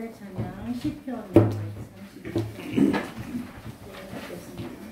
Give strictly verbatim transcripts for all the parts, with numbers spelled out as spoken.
부활의 찬양 시편 백삼십일 편 읽겠습니다.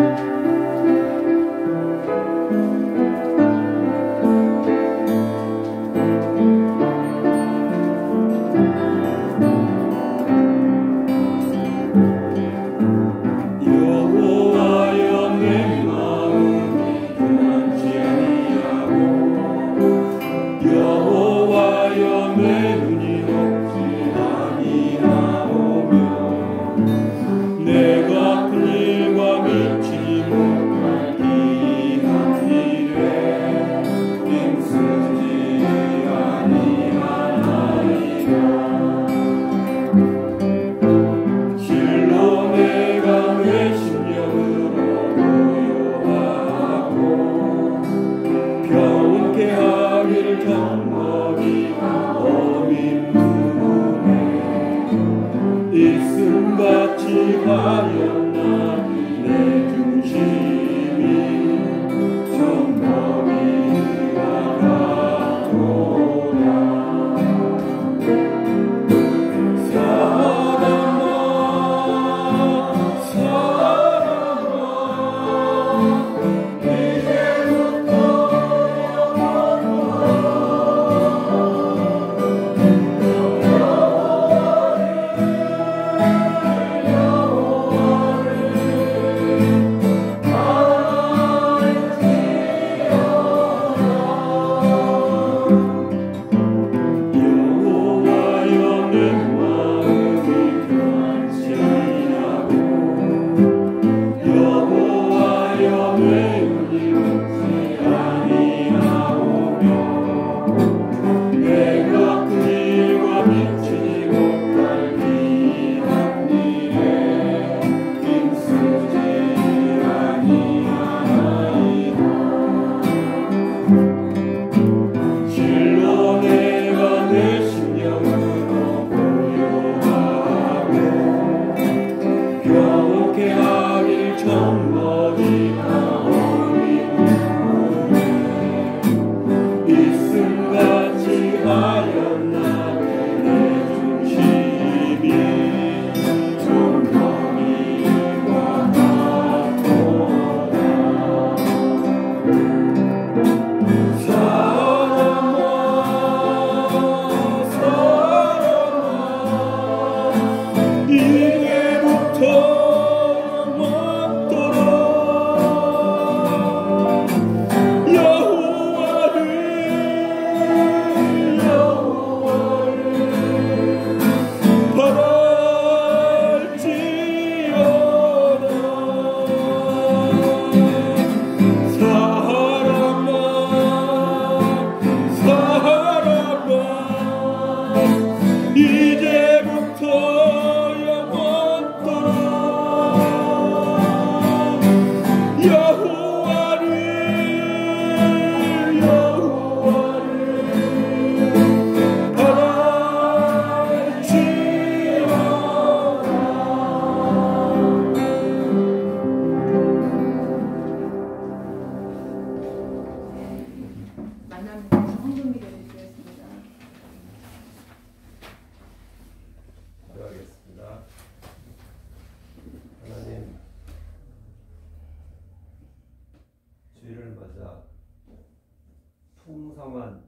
풍성한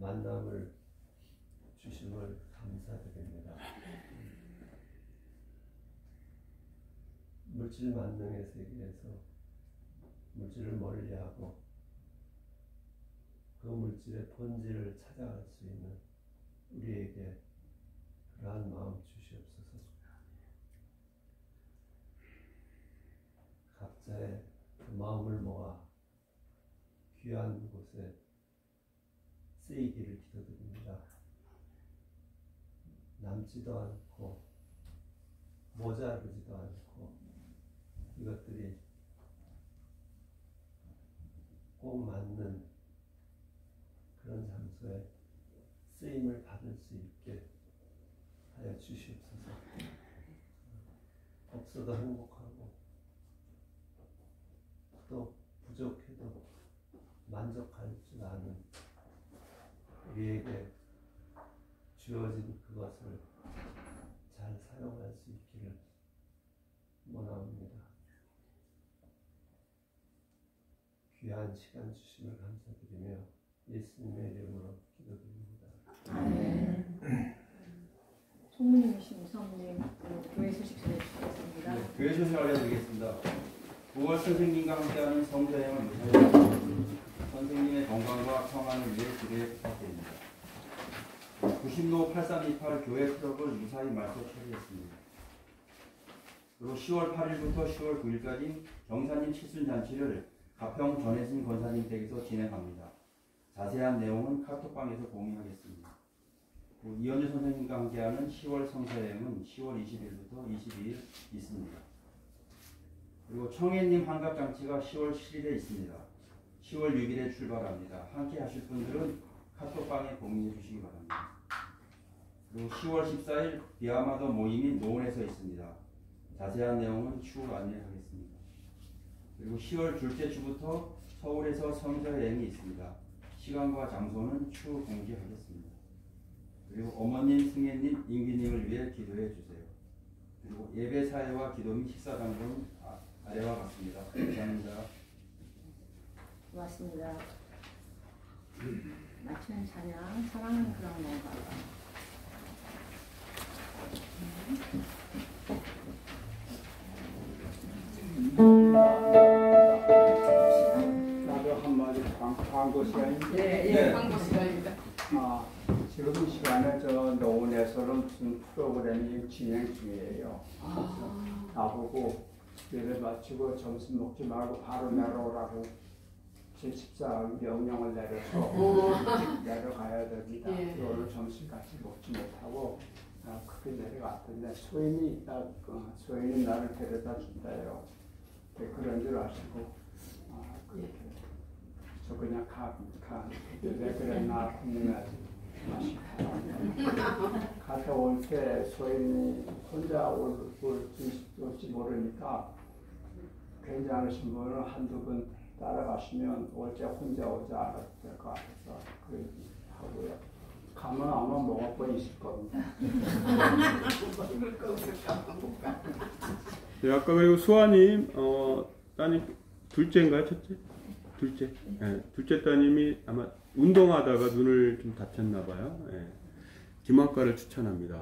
만남을 주심을 감사드립니다. 물질 만능의 세계에서 물질을 멀리하고 그 물질의 본질을 찾아갈 수 있는 우리에게 그러한 마음 주시옵소서. 각자의 그 마음을 모아 귀한 곳에 쓰이기를 기도드립니다. 남지도 않고 모자르지도 않고 이것들이 꼭 맞는 그런 장소에 쓰임을 받을 수 있게 하여 주시옵소서. 없어도 행복하고 또 부족해도 만족할 줄 아는 우리에게 주어진 그것을 사용할 수 있기를 원합니다. 귀한 시간 주심을 감사드리며 예수님의 이름으로 기도드립니다. 아멘. 총무님이신 성님 교회 소식 전해주시겠습니다. 네, 교회 소식 알려드리겠습니다. 구월 선생님과 함께하는 성서여행을 무사히 선생님의 건강과 평안을 위해 기도해 부탁드립니다. 구십로 팔삼이팔 교회 트럭을 무사히 말소 처리했습니다. 그리고 시월 팔일부터 시월 구일까지 경사님 칠순잔치를 가평 전혜진 권사님 댁에서 진행합니다. 자세한 내용은 카톡방에서 공유하겠습니다. 이현주 선생님과 함께하는 시월 성서여행은 시월 이십일부터 이십이일 있습니다. 그리고 청해님 환갑잔치가 시월 칠일에 있습니다. 시월 육일에 출발합니다. 함께 하실 분들은 카톡방에 공유해 주시기 바랍니다. 그리고 시월 십사일 비아마더 모임이 노원에서 있습니다. 자세한 내용은 추후 안내하겠습니다. 그리고 시월 둘째 주부터 서울에서 성서여행이 있습니다. 시간과 장소는 추후 공지하겠습니다. 그리고 어머님, 승혜님, 임기님을 위해 기도해 주세요. 그리고 예배 사회와 기도 및 식사 장소는 아래와 같습니다. 감사합니다. 고맙습니다. 맞추는 찬양 사랑은 그런 건가 봐. 나도 한마디 광고 시간인데. 네, 예, 광고 시간입니다. 아, 지금 이 시간에 저 노원에서는 무슨 프로그램이 진행 중이에요. 아. 나보고 예배 마치고 점심 먹지 말고 바로 내려오라고 제 집사 명령을 내려서 내려가야 됩니다. 예. 오늘 점심 같이 먹지 못하고 아, 크게 내려갔던데 소인이 있다, 어, 소인이 나를 데려다 준다요. 네, 그런 줄 아시고 아, 그렇게 저 그냥 가, 가. 왜 그랬나 궁금해하지 마시고 갔다 올 때 소인이 혼자 올, 올지, 올지 모르니까 괜찮으신 분은 한두 분 따라가시면 올 때 혼자 오지 않아도 될 것 같아서 그 하고요. 가면 아마 먹을 거 있을 겁니다. 네, 아까 그리고 수아님, 어, 따님 둘째인가요, 첫째? 둘째. 네, 둘째 따님이 아마 운동하다가 눈을 좀 다쳤나 봐요. 네. 김학과를 추천합니다.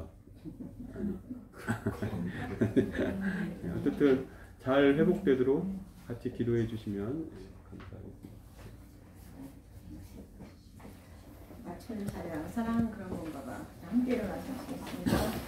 네, 어쨌든 잘 회복되도록 같이 기도해 주시면 감사하겠습니다. 맞추는 찬양 사랑은 그런 건가 봐. 함께 일어나서 하시겠습니다.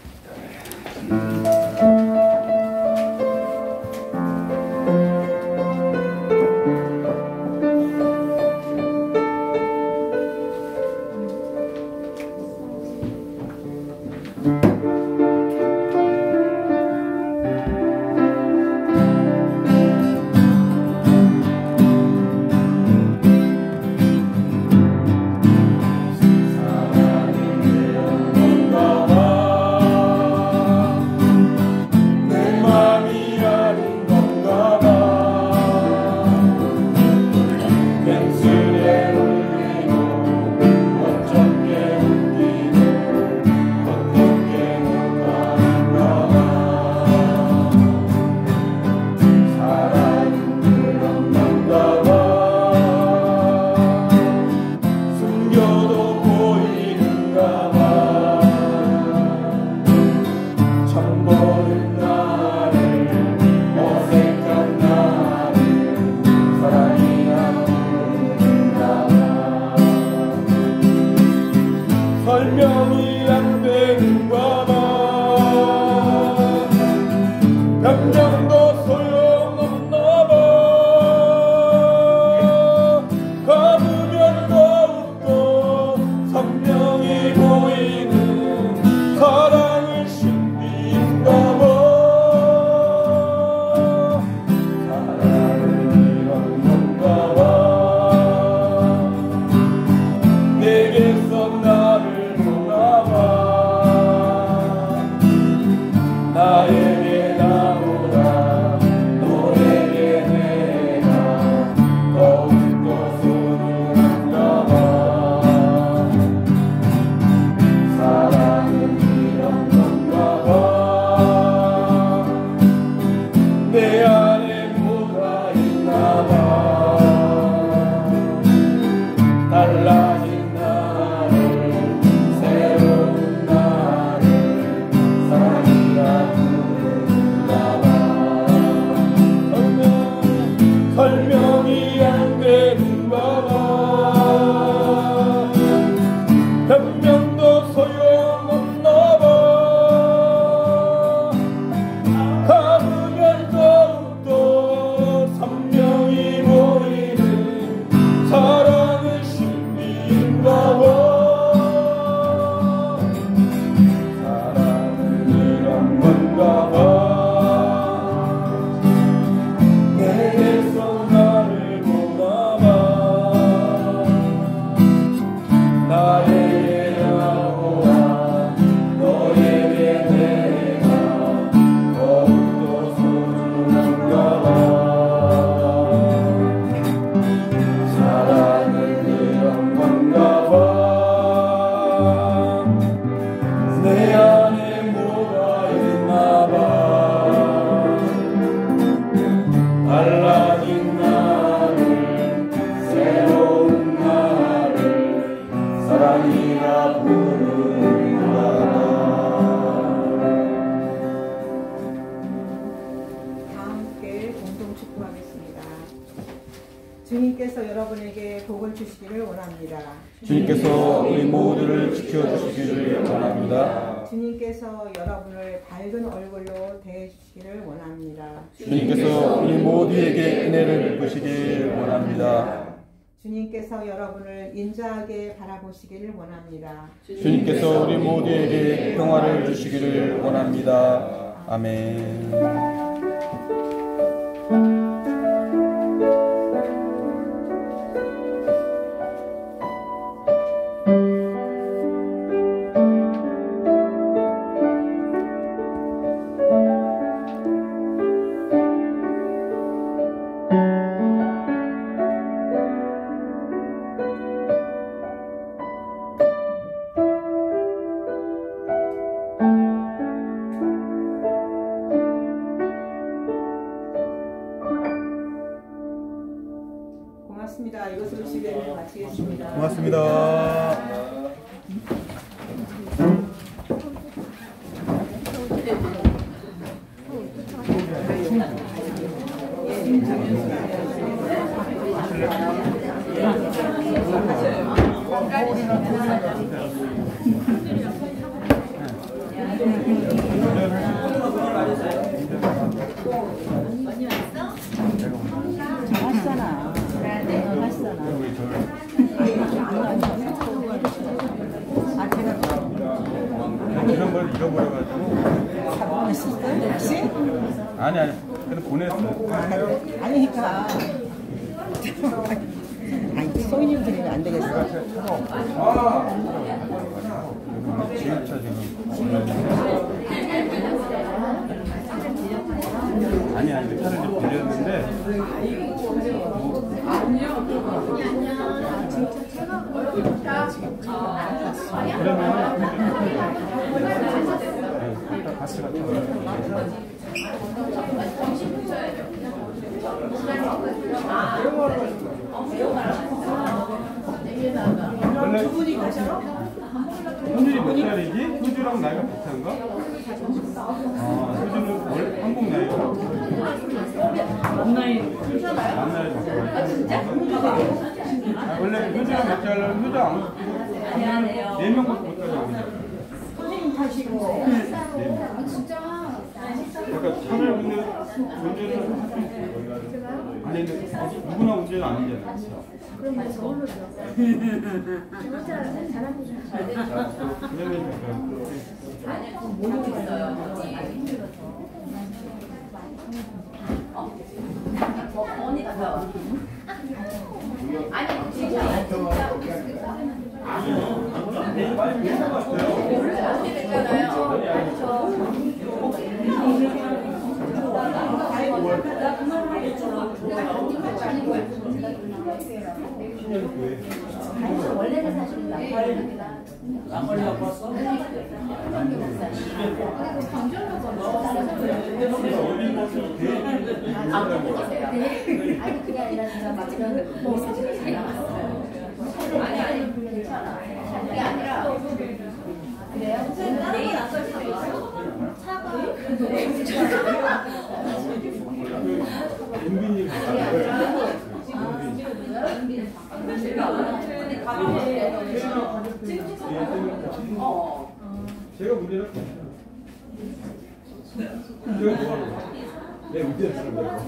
사랑의 주님께서 여러분에게 복을 주시기를 원합니다. 주님께서 우리 모두를 지켜주시기를 원합니다. 주님께서 여러분을 밝은 얼굴로 대해주시기를 원합니다. 주님께서 우리 모두에게 은혜를 베푸시길 원합니다. 주님께서 여러분을 인자하게 바라보시기를 원합니다. 주님께서 우리 모두에게 평화를 주시기를 원합니다. 아멘. 고맙습니다. 이것으로 집회를 마치겠습니다. 고맙습니다. 잘하시잖아. 너 하시잖아. 아, 제가 이런 걸 잃어버려가지고. 보냈었어요? 혹시? 아니 아니. 그래도 보냈어. 아니니까. 아니, 소인님 드리면 안 되겠어. 지하차 지금. 아니 아니 차를 좀 빌렸는데. 그러면 같이 갔다 원래 두 분이 가셔? 현준이 몇 살이지? 현주랑 나이가 비슷한가? 아, 현주는 월 한국 나이가? 만 나이. 만 나이 바꿔요. 아, 진짜? 원래 현주랑 몇 살이면 현주 안 네 명밖에 못 가죠. 선생님 타시고. 아, 진짜? 그러니까 차를 근데 운전을 할 수 있어요. 아니 근데 누구나 운전은 아니잖아요. 그럼 저걸로 줘. 진짜 잘하고 싶어. 그러면 아니야, 모르고 있어요. 어, 언니 가서. 아니, 진짜, 진짜. 많이 배운 것 같아요. 언니 됐잖아요. 원래는 사실 남발이라 남발이 갖고 왔어? 아니 그게 아니라 진짜 막 그런 뭐 사진이 잘 나왔어요. 아니, 아니, 괜찮아. 그게 아니라. 그래요? 내일 앞설 차가 차가 윤빈이 제가 문제는 제가 뭐하는 거야? 내 문제는 쓰는 거야.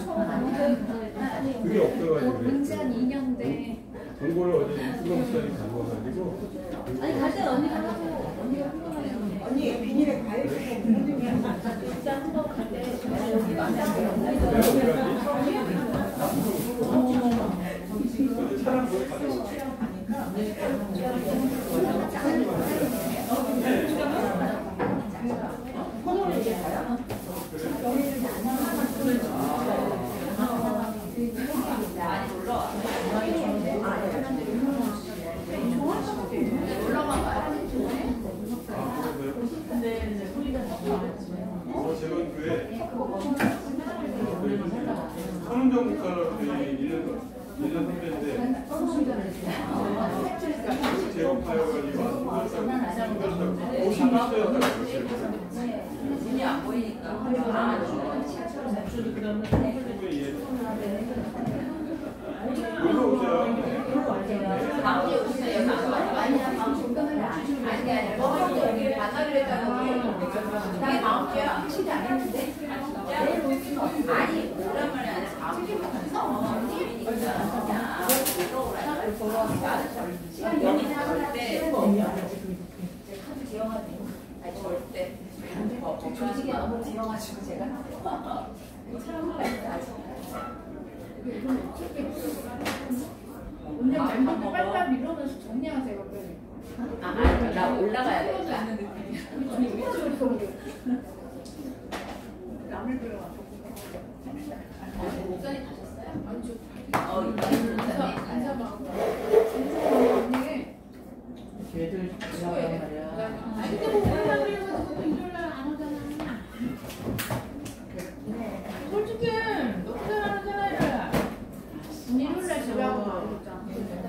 그게 없어가지고 문제 한 이 년 돼. 정보를 어제 수강시간이 가져와가지고 아니 갈 때는 언니가 하고 언니가 한거예요. 언니, 비닐에 과일 좀 진짜 한번 갈때 여기 마음에 안 들어. 차량 뭘 가져와? 어, 제가 교회 선운정 국가로 일 년 선배인데 제업하여가지고 오십 년대였다고 눈이 안 보이니까. 그러면 이게 확실히 안 했는데 내일 오시면 아니 오랜만에 안 해서 아무 일 없어. 일이니까 그냥 들어오라. 시간 여기는 절대 카드 지영하네. 아니 절대. 조직이 너무 지영하시고 제가 오늘 멤버들 빨리빨리 이러면서 정리하세요. 빨리. 아, 아, 나 올라가야 되겠다. 남을 들어와. 목소리 가셨어요? 아니 저 어, 인사 인사방. 언니. 걔들 지나가란 말이야. 아니 근데 뭐 올라가려고 해서 일요일 날 안 오잖아. 솔직히 너무 잘하잖아요. 일요일 날 집에 하고 나오잖아.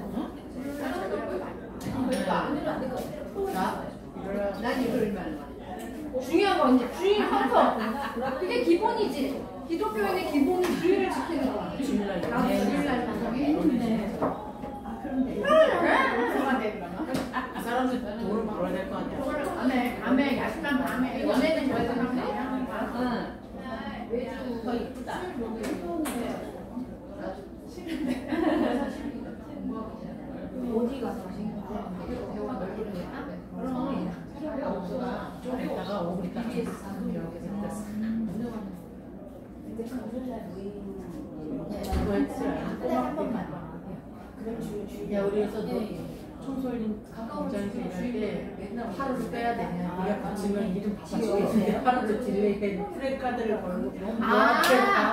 그러니까 안 해도 안 될 것 같아. 난 일요일만. 중요한 건 이제 주일 헌터. 그게 기본이지. 기독교인의 기본이 주일을 지키는 거야. 주일날 나도 주일날 방송에 있는데. 아 그런데 이 사람들 돈을 벌어야 될 거 아니야. 밤에 밤에 야심한 밤에 연애는 그래서 하면 응. 더 이쁘다. 어디 가서 대화 넓으니까 그럼 좀 있다가 오고 있다가 이렇게 생겼어. 근데 금요일날 모임 그거 했지. 한 번만. 그럼 주 주. 야, 우리 그래서 너 청소년 공장에서 일할 때 하루를 빼야 되냐. 우리가 붙이면 이름 바꿔주겠는데 하루를 딜레이 프레카드를 걸고 아,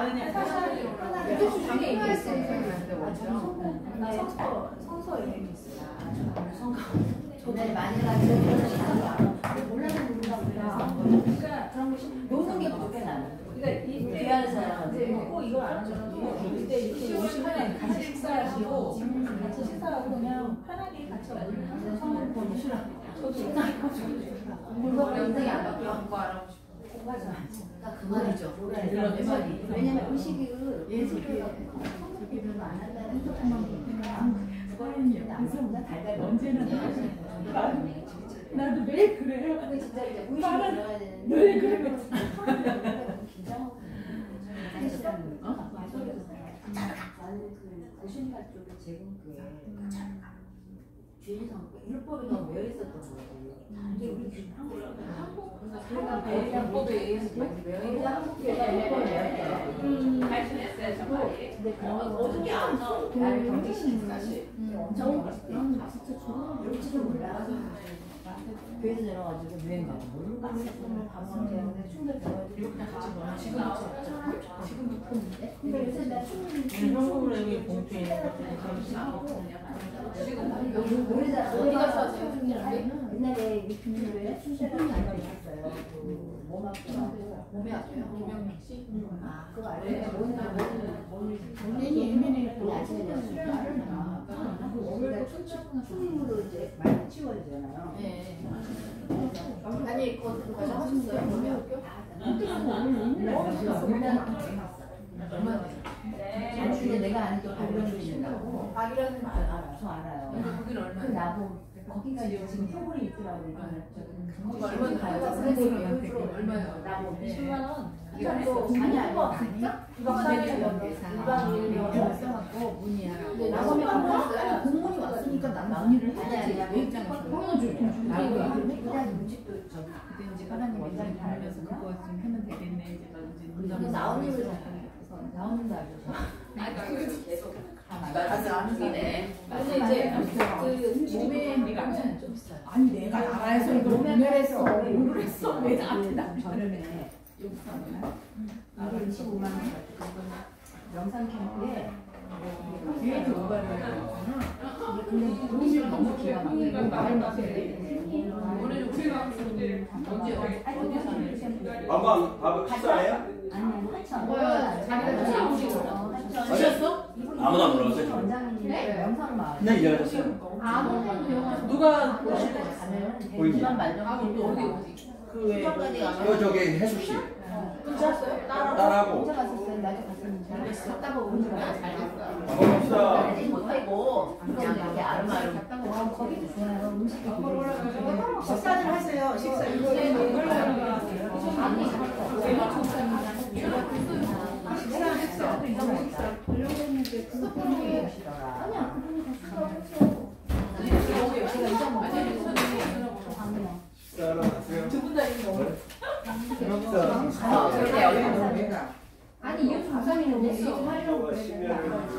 그게 주중에 있겠어요. 나 성서 성서 여행이 있어요. 성가. 전에 많이 가지고 몰라서 모른다 보다. 그러니까 그런 거 노는 게 부족해 나는. 그러니까 이 귀하는 사람한테 꼭 이걸 안 하잖아. 그때 이렇게 오시면 같이 식사하시고 같이 식사하고 그냥 편하게 같이 먹으면 성공 보내시라. 저도 물건 인생이 안 바뀌어. 공부 알아보고 싶어. 공부하지 않지. 그 말이죠. 그런 내 말이. 왜냐면 음식이 예술을 성격이 별로 안 한다는 조금만 보면 그거는 남성보다 달달이 언제는 나도 매일 그래요. 근데 진짜 이제 음식을 들어가야 되는데 매일 그래. 긴장하고 사실은 어? 나는 그 고신가 쪽에 제공교회 주인성 율법이 너무 매여 있었던 거예요. 이게 우리 한국 한국 그러니까 율법에 의해서 매여 있는 한국교회가 율법에 매여 있어요. 발신했어요, 정말이. 근데 그런 어떻게 안 나오고 나를 경직시키는 사실 엄청 난 진짜 저런 이럴지도 몰라. 교회에서 내려가지고 유행가 모르는 거 밥을 때문에 충분히 배워가지고 그냥 같이 먹어. 지금 지금부터 있는데 근데 요새 나 충분히 한국으로 여기 봉투에 있는 것들이 그렇지 않고 지금 여기 노래자 어디 가서 하세요? 옛날에 이 교회에 출세를 알고 있었어요. 그 몸 아프고 몸이 아파요. 김영민 씨. 아 그거 알아요? 뭔가 뭔 본인이 예민해. 아침에 술을 알아. 몸을 춤으로 이제 많이 치워지잖아요. 네. 아니 그거 가서 하셨어요? 몸이 아파? 근데 내가 아는 또 발견을 준다고. 박이라는 말 알아. 저 알아요. 근데 거기는 그 얼마나? 나도 거기가 지금 표본이 있더라고. 그거 얼마나 가요? 선생님이 얼마나? 나뭐 이십만 원. 이거 아니 아니 아니. 이거 내가 일반 일을 써갖고 문의야. 나중에 공무원이 왔으니까 난 문의를 해야지. 내 입장에서. 나도 그냥 음식도 저기 그때 이제 하나님 원장이 다니면서 그거 좀 하면 되겠네 이제 나 근데 이제 나오는 걸 잘 나오는 날 아니, 계속. 맞아, 안 이네. 근데 이제 그 몸에 네가 아니 내가 나라에서 이걸 몸에 했어. 오늘 했어. 왜 나한테 나 저렴해. 이게 이십오만 원 가지고 영상 캠프에 뒤에 들어가야 되잖아. 근데 음식을 너무 기가 막히고 말 마세요. 오늘 우리가 언제 어디 사는? 밥은 밥 식사해요? 아니 하천 뭐야? 자기가 좀 나오시고. 드셨어? 아무도 안 물어봤어요. 원장님이 영상 봐. 그냥 일하셨어요. 아무도 영화 누가 보시고 가면 보이니? 어디 어디? 그왜 그 저기 혜숙 씨 끊었어요? 딸하고 혼자 갔었어요. 나도 갔었는데 갔다가 오는 거야. 밥 먹읍시다. 못하고 그냥 이렇게 아름아름. 와 거기도 좋아요. 음식이 되게 식사를 하세요. 식사. 아 아니 내가 조사입니다. 식사했어. 식사 보려고 했는데 그거 보는 아니야 그분이 다 식사했어. 두분다 이거 아니 이웃 조사님은 좀 하려고 그랬는데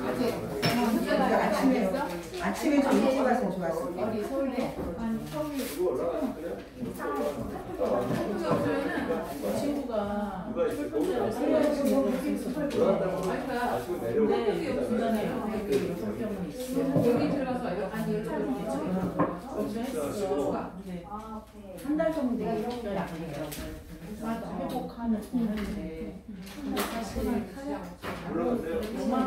아침에 했어? 아침에 좀 먹고 갔으면 좋았을 때. 어디 서울에? 아니 서울에 친구가 누가 있어? 철분제를 사용하시는 근데 중간에 그 여섯 병은 있어. 여기 들어가서 아니 여기 들어가서 했어. 근데 한 달 정도 내가 이런 걸 맞아. 회복하는 하는데 근데 사실 올라가세요.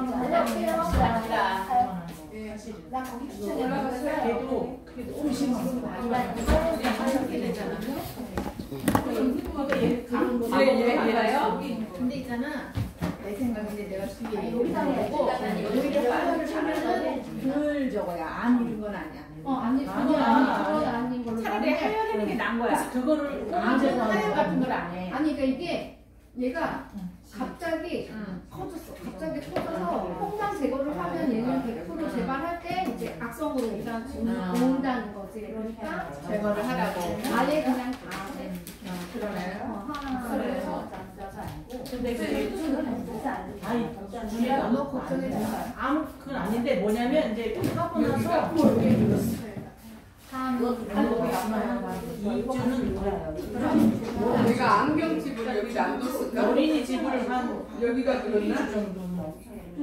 사실은 나 거기 추천해. 걔도 그게 너무 심한 거야. 하게 되잖아. 얘가요? 근데 있잖아 내 생각인데 내가 뒤에 보고 오히려 빠르를 차면은 덜 저거야 안 이런 건 아니야. 어 아니 그건 아니 그건 아닌 걸로. 차라리 하려는 게 나은 거야. 그거를 안 언제 하얀 같은 걸 안 해. 아니 그러니까 이게 얘가 갑자기 커졌어. 갑자기 커져서 홍당 제거를 하면 얘는 백 퍼센트 재발할 때 이제 악성으로 일단 온다는 거지. 그러니까 제거를 하라고. 아예 그냥 다 해. 그러네. 그래서 근데 그 아니 우리가 너무 걱정해서 아무 그건 아닌데 뭐냐면 이제 하고 나서 한 이 주는 내가 안경집을 여기 놔뒀을까? 어린이집을 한 여기가 이 주 정도 뭐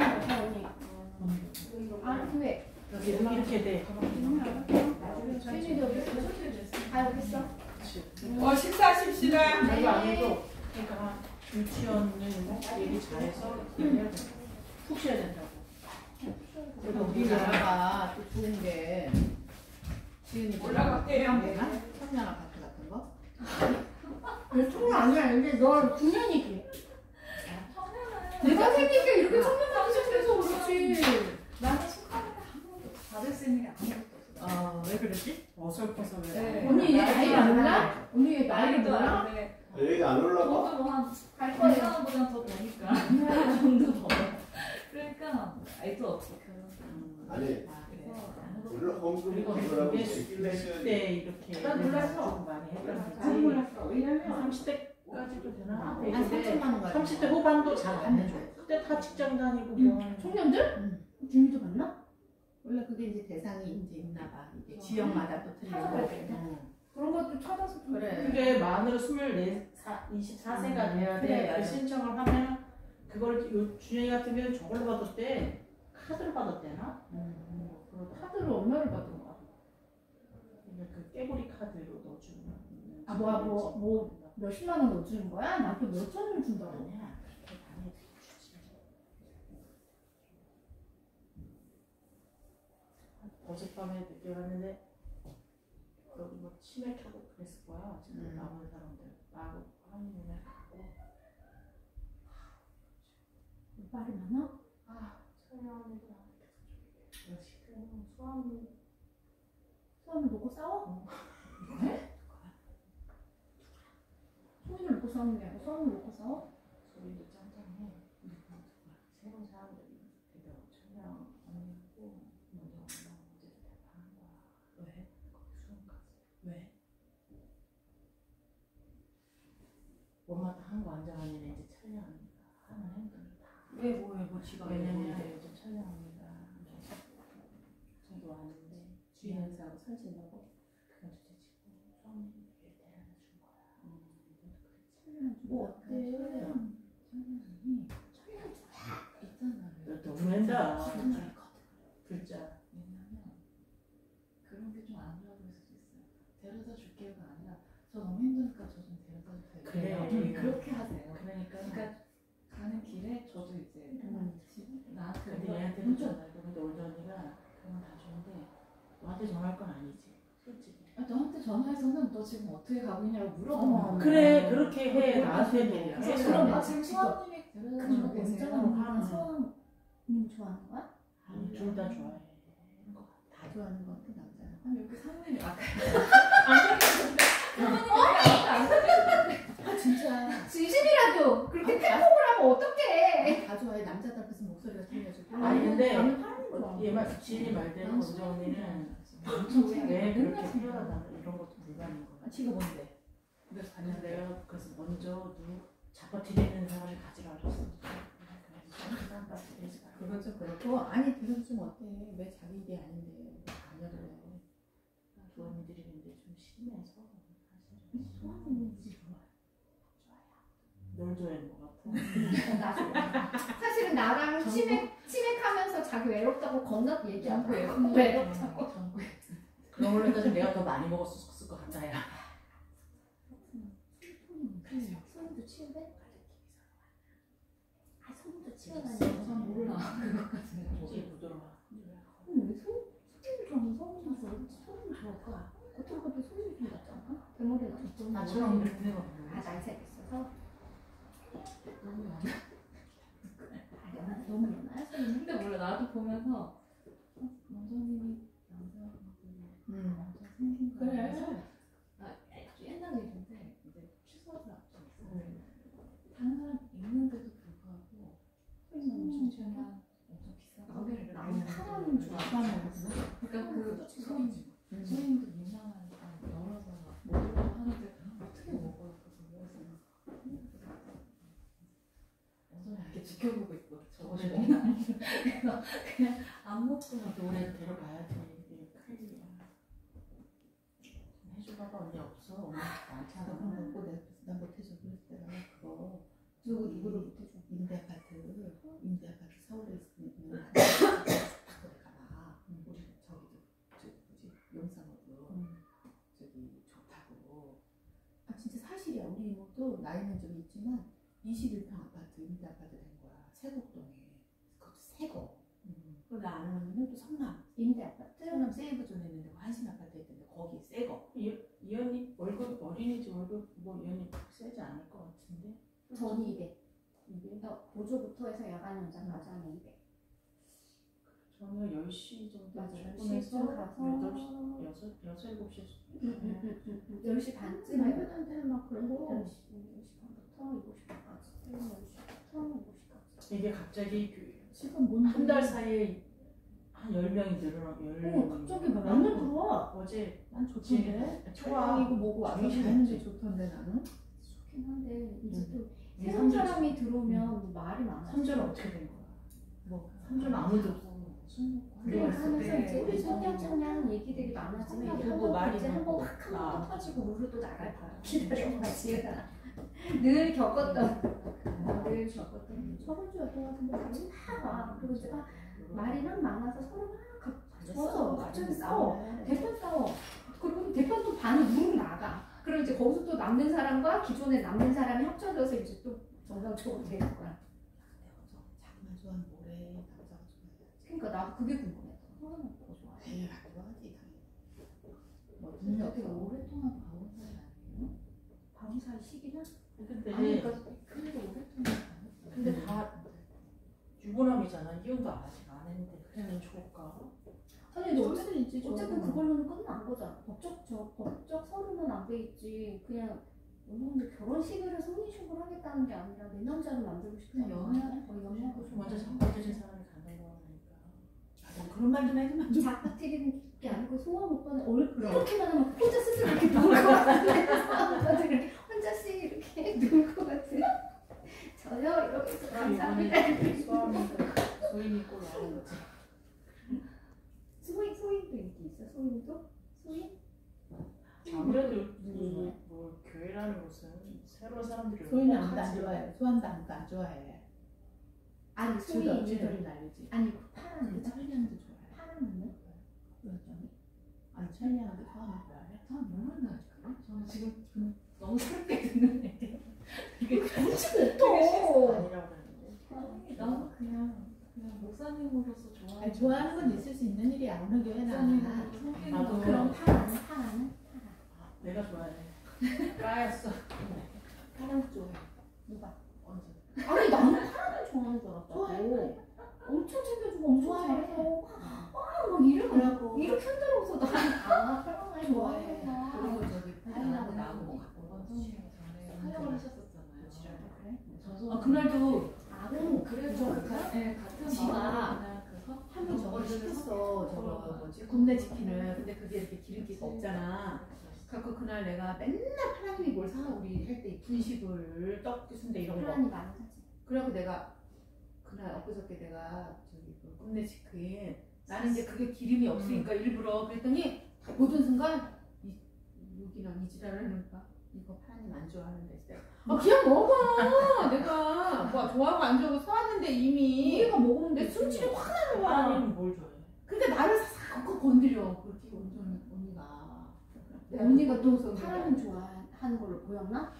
아, 왜? 이렇게 돼. 최준이 여기 있어? 아, 여기 있어? 어 식사하십시다. 그거 안 해도 그러니까 유치원은 얘기 잘해서 얘기해야 돼. 푹 쉬어야 된다고. 그래서 우리나라가 또 좋은 게 지은이 올라갈게요. 내가 청량 아파트 같은 거? 왜 청량 아니야? 근데 너 구 년이지? 내가 생긴 게 이렇게 청량하기 시작해서 그렇지. 나는 손가락을 한 번도 받을 수 있는 게 아무것도 없어. 아, 왜 그랬지? 어설퍼서 왜? 네. 언니 얘 나이 몰라? 언니 얘 나이 몰라? 여기 안 올라가? 저도 뭐한 갈 백 거예요. 만 원보다 더 버니까 그 정도 더. 그러니까 알도 없어. 아니 그래서 물론 헌금 그리고 그거라고 이게 얘기를 십 대 이렇게 난 몰랐어. 좀 많이 했던 난 몰랐어. 거지. 왜냐면 삼십 대까지도 되나? 한 삼천만 원 가지고. 삼십 대 후반도 잘 안 해줘. 그때 다 직장 다니고 뭐 하는 청년들? 준이도 봤나? 원래 그게 이제 대상이 이제 있나 봐. 이게 지역마다 또 찾아봐야 틀리고. 그런 것도 찾아서 좀 그래. 그게 만으로 스물네, 이십사 세가 돼야 그래, 돼. 맞아. 그 신청을 하면 그걸 요 준영이 같은 경우는 저걸로 받았대. 카드로 받았대나? 음, 그리고 카드로 얼마를 받은 거야? 그 깨구리 카드로 넣어주는. 아, 뭐야, 뭐, 뭐, 몇십만 원 넣어주는 거야? 난 또 몇천 원을 준다고. 아니야. 그렇게 많이 주지. 어젯밤에 늦게 왔는데 여기 뭐 치맥하고 그랬을 거야. 지금 음. 남은 사람들 나하고 한인에 가고. 말이 많아? 아, 설명하는 거 계속 시끄러워. 수학은 수학을 놓고 싸워? 왜? 소리를 놓고 싸우는 게 아니라 수학을 놓고 싸워? 소리도 짱짱해. 새로운 사람들이 되게 천냥 언니고 먼저 올라온 문제를 대파한 거야. 왜? 거기 수험까지. 왜? 엄마 다 한 거 안정하니 이제 촬영합니다. 하는 행동이 다. 왜 뭐해 뭐 지가 왜냐면 요즘 촬영합니다. 저기 왔는데 주인 행사하고 설치하고 그건 주제 치고 수험님 일 대안을 준 거야. 음, 뭐 어때? 있잖아. 너 너무한다. 글자. 왜냐면 그런 게 좀 아니라고 했을 수도 있어요. 데려다 줄게가 아니라 저 너무 힘드니까 저 좀 데려다 주세요. 그래. 음, 그렇게 하세요. 그러니까. 그러니까 가는 길에 저도 이제 음. 집- 나한테 근데 뭔가 얘한테 먼저 는 전화했고 근데 올드 언니가 그건 다 좋은데 너한테 전화할 건 아니지. 솔직히. 아, 너한테 전화해서는 너 지금 어떻게 가고 있냐고 물어보는 어머, 거야. 그래 그렇게 해. 나한테도. 그래서 그럼 나 지금 수아님이 데려다 주고 그럼 계세요. 문자로 하는 수학님 좋아하는 거야? 아니 둘 다 좋아해. 다 좋아하는 거 같아 남자는. 아니 여기 사모님이 아까 아 진짜? 진짜. 진심이라도 그렇게 팩폭을 하면 어떡해. 다 좋아해. 남자들 앞에서 목소리가 들려주고. 아니, 근데 나는 하는 거 좋아. 얘 말, 지인이 말대로 원정 언니는 엄청 왜 그렇게 맨날 표현하나 이런 것도 불가능한 거야. 지가 뭔데? 그래서 근데 내가 그래서 먼저 누 잡아들이는 사람을 가지라 그랬어. 그건 좀 그렇고 아니 그래도 좀 어때? 왜 자기 일이 아닌데 강요를 해? 그 언니들이 근데 좀 심해서 사실 소화는 좋아요. 널 좋아하는 것 같아. 사실은 나랑 치맥, 치맥하면서 자기 외롭다고 겁나 얘기하고요. 음. 외롭다고. 그런 걸로 따지면 내가 더 많이 먹었을 것 같다 야. 손도 치우래? 아, 손도 치우다니. 전 몰라. 그거까지는. 되게 부드러워. 왜 손? 손이 좋아하면 손이 좋아서 손이 좋을까? 겉으로 봐도 손이 좀 같지 않아? 대머리가 좀 나처럼 이렇게 되고. 아, 날색 있어서. 너무 연하. 아, 너무 연하. 근데 몰라. 나도 보면서 어, 원장님이 남자분이 음. 남자 생긴 거 그래. 알아서 아, 아주 옛날 얘기인데 이제 취소를 앞두고 다른 사람 있는데도 불구하고 엄청 좋아. 엄청 비싸. 나는 사람은 좋아. 그러니까 그 소인 소인도 민망하니까 열어서 먹으려고 하는데 어떻게 먹어요? 완전 이렇게 지켜보고 있고 저거를 그래서 그냥 안 먹고 노래 데려가야지. 이게 큰일이야. 해줘봐봐 언니 없어. 엄마 많잖아. 그런 거 먹고 내가 난 못해줘 그랬어요. 그거 누구 누구를 못해줘? 임대 아파트 임대 아파트 서울에 있는 가봐. 우리 저기도 저기 뭐지 용산호도 저기 좋다고. 아 진짜 사실이야. 우리 이모도 나이는 좀 있지만 이십일 평 아파트 임대 아파트 된 거야. 세곡동에. 그것도 새거. 그리고 나 아는 언니는 또 성남 임대 아파트? 성남 세이브존에 있는데 환신 아파트에 있는데 거기 새거. 이, 이 언니 월급 어린이집 월급 뭐 이 언니 세지 않을 것 같은데. 전 이백. 이게 어, 보조부터 해서 야간 연장까지 하면 이백. 저는 열 시 정도 맞아, 열 출근해서 시쯤 가서 여덟 시, 여섯, 여섯, 일곱 시 열 시 반쯤에 말년한테는 막 그러고 열 시, 열 시 반부터 일곱 시 반까지. 열 시부터 일곱 시까지. 이게 갑자기 그 지금 뭔 한 달 사이에 한 열 명이 늘어나 열 어, 갑자기 막 완전 들어와. 어제 난 좋던데. 좋아. 촬영이고 뭐고 와서 정신이 가는 게 없지. 좋던데 나는. 좋긴 한데 이제 또 이 새로운 삼 주 사람이 들어오면 뭐 말이 많아. 삼 주는 어떻게 된 거야? 뭐 삼 주는 아무도 없어. 그래 하면서 이제 우리 우리 청량청량 얘기들이 많아지면 이제 그리고 말이 이제 한번 많고. 확 한번 아. 터지고 우르도 나갈 거야. 기다려봐지. 늘 겪었던 늘 겪었던 저번 주였던 것 같은데 같이 막 와. 그리고 이제 막 말이 막 많아서 서로 막 져서 갑자기 싸워. 대판 싸워. 그리고 대판 또 반이 누르고 나가. 그럼 이제 거기서 또 남는 사람과 기존에 남는 사람이 합쳐져서 이제 또 정상적으로 되는 거야. 자기만 좋아하는 뭐래. 남자가 좋아해. 그러니까 나도 그게 궁금해. 서로는 뭐 좋아해? 에이 안 좋아하지 당연히. 뭐 근데 어떻게 어떻게 오랫동안 봐온 사이 아니에요? 바로 살 시기는? 근데 아니 그러니까 그래도 오랫동안 봐요. 근데 다 유부남이잖아. 이혼도 아직 안 했는데 그러면 좋을까? 아니 근데 좀 어쨌든, 있지, 좀. 어쨌든 그걸로는 끝난 거잖아. 법적 저 법적 서류는 안 돼 있지. 그냥 오늘 결혼식을 해서 혼인신고를 하겠다는 게 아니라 내 남자를 만들고 싶은 그냥 연애하는 거의 연애하고 싶은 먼저 거야. 장가해준 사람이 가는 거니까. 아, 뭐 그런 말 좀 해주면 좀. 작가튀기는 게 아니고 소원 오빠는 얼굴 이렇게만 하면 혼자 스스로 이렇게 누울 것 같은 이렇게 혼자씩 이렇게 누울 것 같은 저요 이러면서 감사합니다. 소인이 꼭 나오는 거지. 소인 소인도 인기 있어. 소인도 소인? 아무래도 뭐, 뭐 교회라는 곳은 새로운 사람들이 소희는 오고 아무도 안 하지. 좋아해. 소환도 아무도 안 좋아해. 아니 주돌 소인은 주돌이 날리지. 아니 그 파란 근데 거 천리안도 좋아해. 파란 눈은? 여전히. 아니 천리안도 소환을 좋아해. 아, 모른다. 저는 지금 좀 너무 새롭게 듣는데. 이게 관심 없어. 아니라고 그랬는데. 나는 그냥 그냥 목사님으로서 좋아하는. 아니, 좋아하는 건 있을 수 있는 일이야. 어느 교회나. 나도 그럼 파란은 파란은 아, 내가 좋아해. 까였어. 파란 좋아해. 누가? 언제? 아니 나는 파란을 좋아하는 줄 알았다고. 좋아해. 엄청 챙겨주고 엄청 좋아해. 잘해서 와막 이러고 그래갖고 이렇게 흔들어서 나아 파란을 좋아해. 좋아해. 그리고 저기 아니, 나하고 나는 나하고 뭐 갖고 온 거지. 촬영을 하셨었어. 며칠 하다 그래? 저도 아 그날도 아는 그래서 가- 네, 같은 지가 마음이구나. 그래서 한명 저걸 시켰어. 저거 뭐지? 굽네 치킨을. 근데 그게 이렇게 기름기가 없잖아. 그래서 그날 내가 맨날 파라님이 뭘 사나 우리 할 때 분식을 떡 순대 이런 거. 사람이 많이 사지. 그래갖고 내가 그날 엊그저께 내가 저기 그 굽네 치킨 나는 이제 그게 기름이 없으니까 일부러 그랬더니 딱 보던 순간 이 여기랑 이 지랄을 하니까 이거 파라님 안 좋아하는데 진짜. 아 그냥 먹어. 내가 뭐 좋아하고 안 좋아하고 사왔는데 이미 우리가 먹으면 내 되지. 술집이 확 나는 거야. 하나님은 뭘 좋아해? 근데 나를 싹 건드려. 그렇게 완전 언니가. 내가 언니가 그거 또 보고서 사람을 좋아하는 걸로 보였나?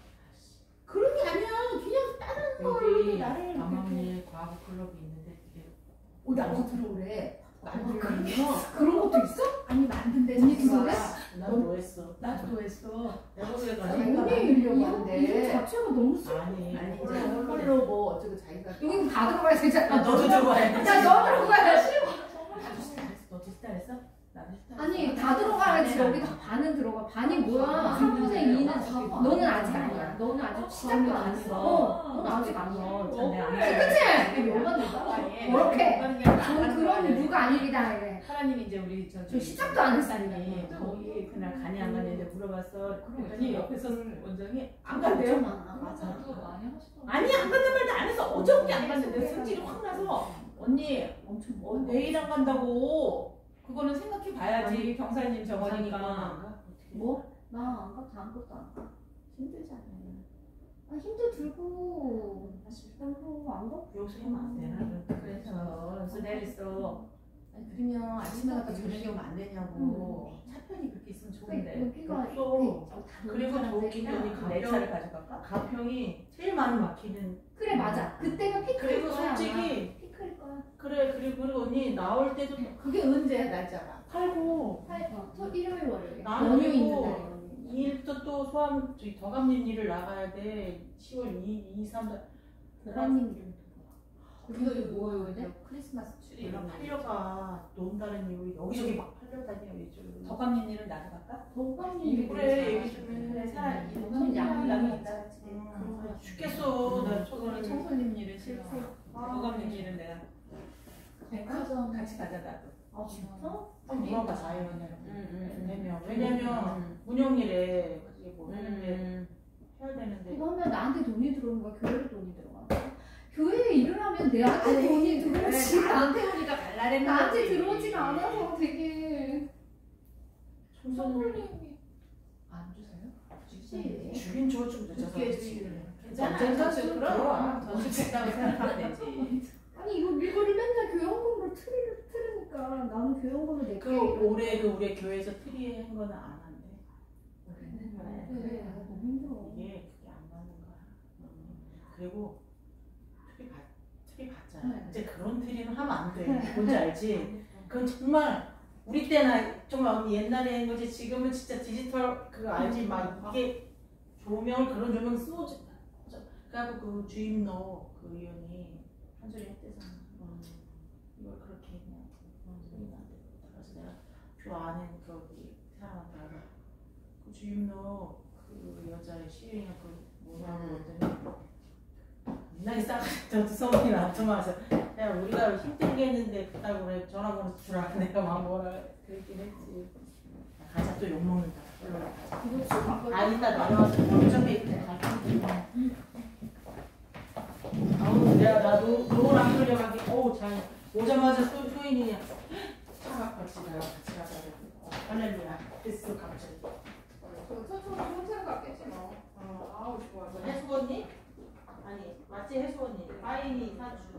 그런 게 아니야. 그냥 다른 걸로 여기 나를 이렇게. 남학리에 과학의 클럽이 있는데 그게 어, 나도 들어오래. 만들면 그런 것도 있어? 아니 만든대. 언니 그거래? 난 뭐 했어? 나도 했어. 내가 왜 아니, 가지? 자기가 언니 만들려고 이 하는데. 이 자체가 너무 슬. 아니 아니 이제 홀로 홀로 홀로 뭐 어쩌고 자기가 여기 다 들어가야 되잖아. 아, 너도 들어가야 돼. 야, 너 들어가야지. 나도 식단했어. 너도 식단했어? 나도 식단했어. 아니, 다 들어가야지. 여기 다 반은 들어가. 반이 뭐야? 삼분의 이는 너는 아직 아니야. 너는 아직 시작도 안 했어. 어, 너는 아직 안 해. 전에 안 그치? 여가 내가 그렇게. 전 그런 누가 아니기다 이래. 하나님이 이제 우리 저 저 시작도 안 했으니까. 니 거기 그날 가냐 안 가냐 이제 물어봤어. 그랬더니 그럼 옆에서 원장이 안 엄청 간대요. 많아. 맞아. 나도 많이 하시더라고. 아니 안 간단 말도 안 했어. 어저께 안 갔는데 승질이 확 나서 언니 엄청 어, 내일 안 간다고. 그거는 생각해 봐야지. 경사님 정원이니까. 뭐? 나 안 가. 아무것도 안 가. 힘들잖아. 아, 힘도 들고. 사실 별로 안 가. 여기서 하면 안 되나? 그래서 그래서 내가 그랬어. 아니 그러면 아침에 갔다 저녁에 오면 안 되냐고. 차편이 그렇게 있으면 좋은데. 여기가 없어. 이렇게 그리고 다른 저기 사람들이랑 여기 내 가평- 차를 가져갈까? 가평이 제일 많이 막히는. 그래 맞아. 그때가 피크일 그리고 거야. 솔직히 피크일 거야. 그래 그리고 그리고 언니 나올 때도 그게 언제 날짜가? 팔고 팔, 어, 토, 일요일 월요일. 나는 연휴 그리고 있는 날 연휴. 이 일도 또 소함 저기 덕암님 일을 나가야 돼. 시월 이, 이, 삼, 사. 대관님 이름 거기가 이거 뭐예요? 근데 크리스마스 트리 내가 팔려가 논다는 이유 여기저기 막 팔려다녀 요즘. 덕감님 일은 나도 갈까? 대관님 그래 얘기 좀 해. 그래 살아. 전 양양이 있다. 음, 죽겠어. 나 저거는 청소님 일은 싫어. 아. 덕감님 일은 내가 백화점 같이 가자 나도. 아 진짜? 한번 물어봐 자연을. 응, 되면 왜냐면 문영일에 이게 뭐 하는데 음. 해야 되는데. 그러면 나한테 돈이 들어오는 거야? 교회로 돈이 들어가? 교회에 일을 하면 내한테 돈이 들어오지 나한테 우리가 갈라랬는 나한테 들어오지가 않아서 되게 총선님이 안 주세요? 주지. 주긴 줘좀 늦어서 그게 그렇지. 괜찮아. 언젠가 전수 들어와. 그럼 전수했다고 생각하면 되지. 아니 이거 이거를 맨날 교연금으로 틀, 틀으니까 나는 교연금을 낼게. 그 올해 그 우리 교회에서 트리 한 거는 안 한대. 네, 너무 힘들어. 이게 그게 안 맞는 거야. 음. 그리고 트리 받 트리 받잖아. 네. 이제 그런 트리는 하면 안 돼. 뭔지 알지? 그건 정말 우리 때나 정말 언니 옛날에 한 거지. 지금은 진짜 디지털 그거 알지? 막 이게 조명을 그런 조명 쏘지. 그래갖고 그 주임노 그 의원이 한 소리 했대잖아. 음. 이걸 그렇게 했냐. 음, 소리가 안 되고. 그래서 내가 그 안에 거기 사람한테 알아. 그 주임노 그 여자의 시인이 그 뭐냐고 했더니 옛날에 싸가지고 성이 나타나서 야 우리가 힘들게 했는데 그따고 그래 전화번호 주라. 내가 막 뭐라 그랬긴 했지. 가자 또 욕먹는다. 이거 쭉 아 이따 나와서 어차피 이렇게 갈 건데. 아우 내가 나도 노랑 끌려가기 어우 잘 오자마자 소, 소인이 차가 같이 가요 같이 가자 어, 할렐루야 됐어 갑자기 천천히 혼자 갔겠지 뭐. 어, 아우 좋아 해수언니? 아니 맞지 해수언니 파인이 사주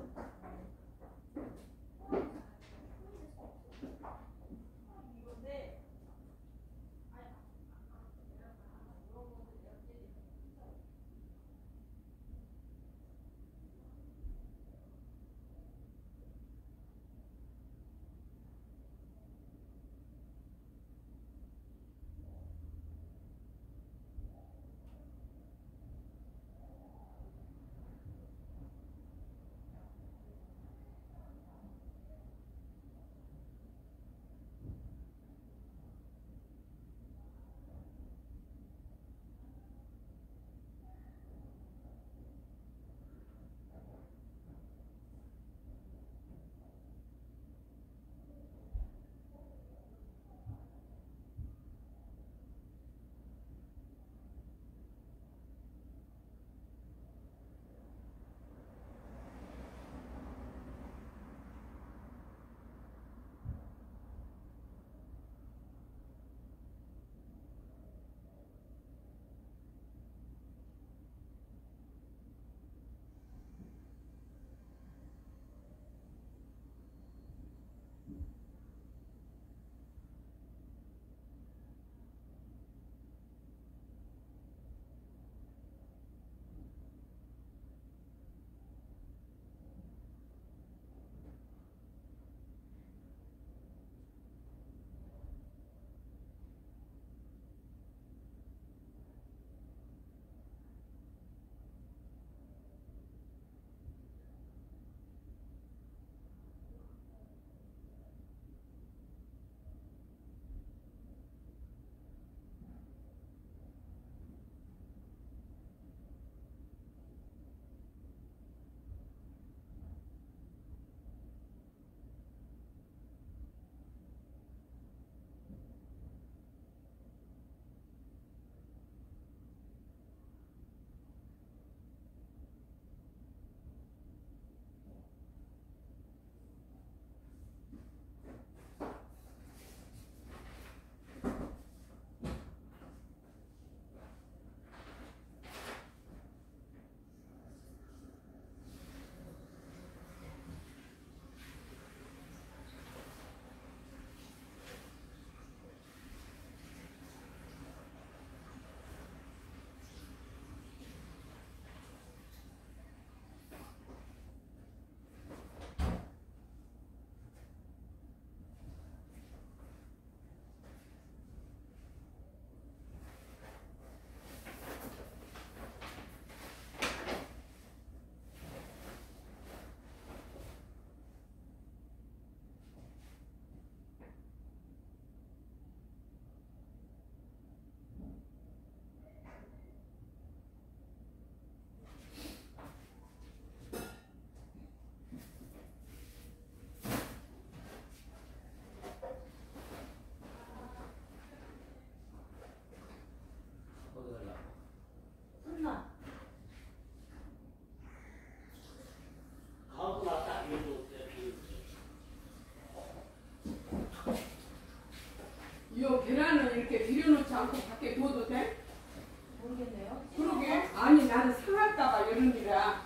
넣지 않고 밖에 둬도 돼? 모르겠네요. 그러게. 아니 나는 상할까봐 이러니라.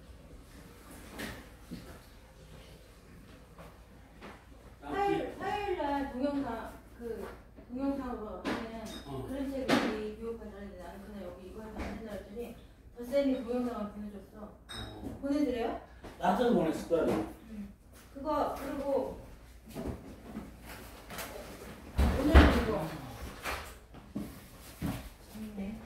화요일 화요일 날 동영상 그 동영상으로 하는 그런 책을 교육받았는데 나는 그날 여기 이거 해서 안 된다 했더니 더 쌤이 동영상을 보내줬어. 보내드려요? 나한테도 보냈을 거야. 응. 그거 그리고 오늘 이거 재밌네.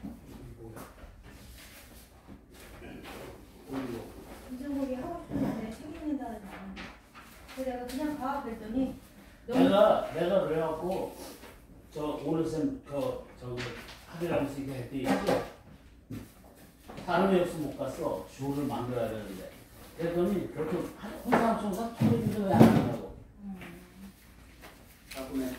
인정보기 하고 싶은데 책 읽는다는 말. 그래서 내가 그냥 가 그랬더니 너무 내가 내가 그래갖고 저 오늘 쌤그 저기 학이라면서 이렇게 했더니 다른 애 없으면 못 갔어. 주를 만들어야 되는데. 그랬더니 그렇게 혼자 청사 초인도 왜안 한다고. 덕분에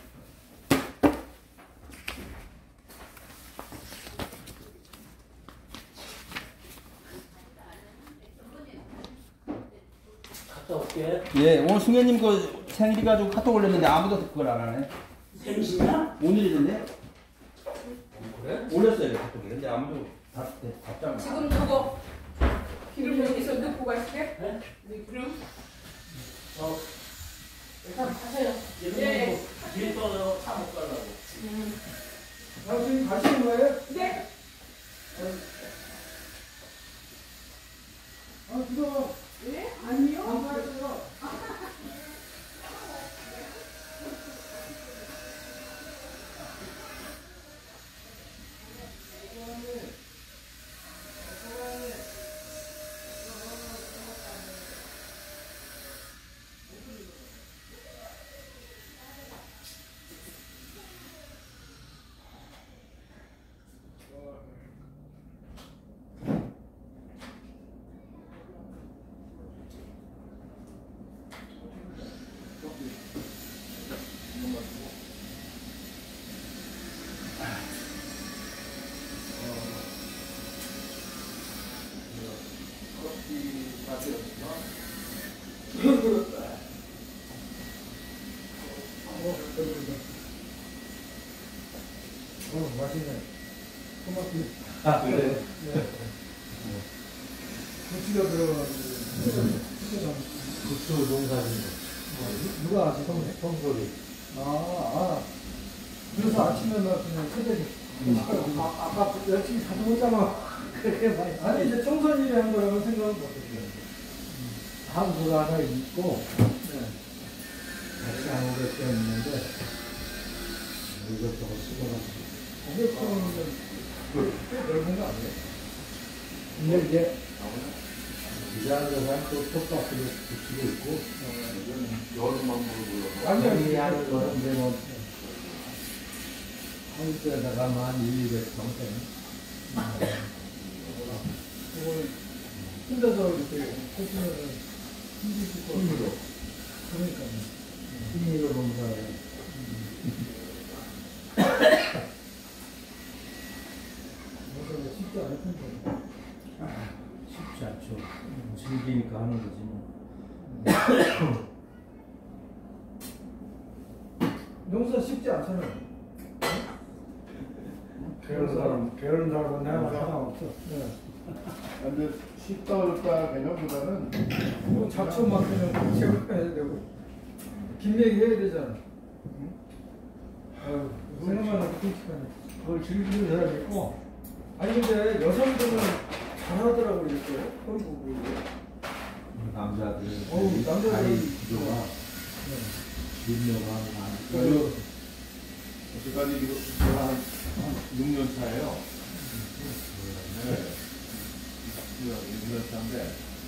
갔다 올게. 예, 오늘 승현님 그 생일이 가지고 카톡 올렸는데 아무도 그걸 안 하네. 생신이야? 오늘이던데? 그래? 올렸어요, 카톡에. 근데 아무도 답, 답장. 지금 저거 기름 여기서 넣고 가시게? 네? 네, 그럼. 어, 일단 하세요. 네. 길 떠서 차 못 가려고. 음. 아, 지금 가시는 거예요? 네. 아, 들어가. 네? 아니요. 안 가요. 어, 맛있네. 토마토. 아, 그래? 네. 고추가 들어가지고. 국수 농사진 누가 아직 성, 성소리. 아, 아. 그래서 아침에 나 그냥 새벽에. 아, 아까 열심히 가져오잖아. 그렇게 많이. 아니, 이제 청소년이 한 거라고 생각은 못했어요. 한수가 하나 있고, 네. 같이 안 오겠다 했는데, 이것저것 쓰고는. 오백 평이면 꽤 넓은 거 아니에요? 근데 이제, 이자는 또 톱밥을 붙이고 있고, 여름만 물고, 아니요. 하는 거는 이제 뭐, 한국에다가만 이백 평생. 그걸 혼자서 이렇게 해주면은 힘들 것 같아요. 힘으로. 그러니까요. 힘으로 농사를. 그래서 쉽지 않을 텐데. 쉽지 않죠. 즐기니까 하는 거지 뭐. 농사 쉽지 않잖아요. 게으른 사람, 게으른 사람은 내가 하나 없어. 네. 근데 쉽다 어렵다 개념보다는 뭐 잡초 맡으면 채울 해야 되고 김내기 해야 되잖아. 응? 아유, 생각만 해도 끔찍하네. 그걸 즐기는 사람이 있고, 아니 근데 여성들은 잘하더라고 이렇게 헐고 남자들, 어우, 남자들은 다리 기조가 민요가 많고, 어제까지 이거 제가 한 육 년 차예요. 네. 육 년 차인데